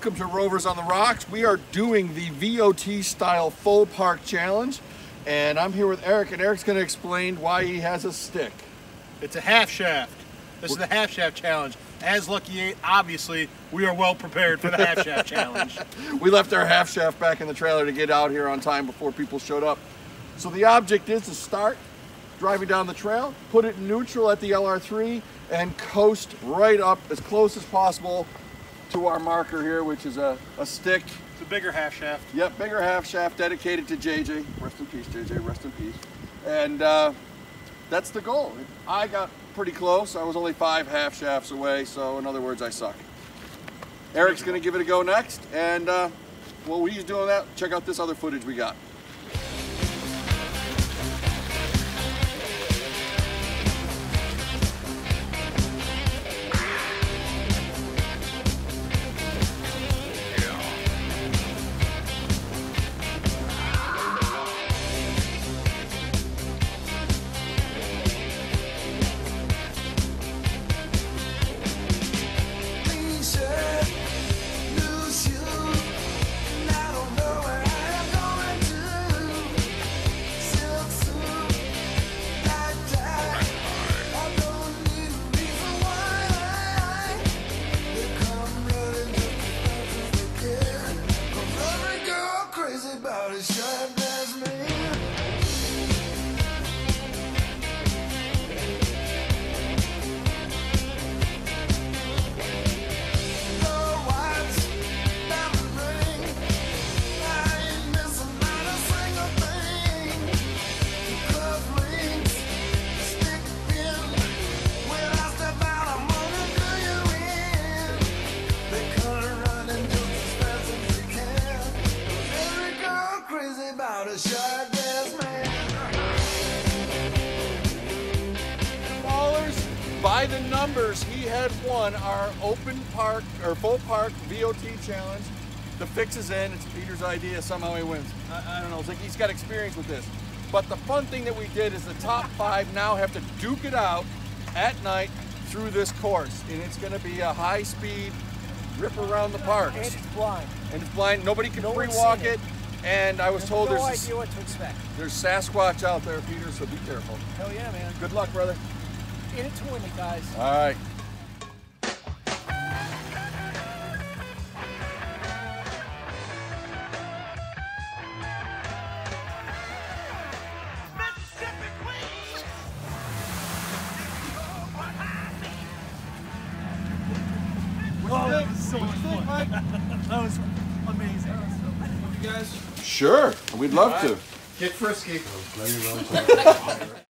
Welcome to Rovers on the Rocks. We are doing the VOT style full park challenge, and I'm here with Eric, and Eric's going to explain why he has a stick. It's a half shaft. This is the half shaft challenge. As Lucky 8, obviously, we are well prepared for the half shaft challenge. We left our half shaft back in the trailer to get out here on time before people showed up. So the object is to start driving down the trail, put it in neutral at the LR3, and coast right up as close as possible to our marker here, which is a stick. It's a bigger half shaft. Yep, bigger half shaft dedicated to JJ. Rest in peace, JJ, rest in peace. And that's the goal. I got pretty close. I was only 5 half shafts away, so in other words, I suck. Eric's gonna give it a go next, and while he's doing that, check out this other footage we got. By the numbers, he had won our open park or full park VOT challenge. The fix is in. It's Peter's idea. Somehow he wins. I don't know. It's like he's got experience with this. But the fun thing that we did is the top 5 now have to duke it out at night through this course, and it's going to be a high-speed rip around the park. And it's blind. And it's blind. Nobody can free-walk it. And I was told no idea what to expect. There's Sasquatch out there, Peter. So be careful. Hell yeah, man. Good luck, brother. In it to win it, guys. All right. Oh, that was so much fun. That was amazing. You guys? Sure. We'd love to. Get frisky.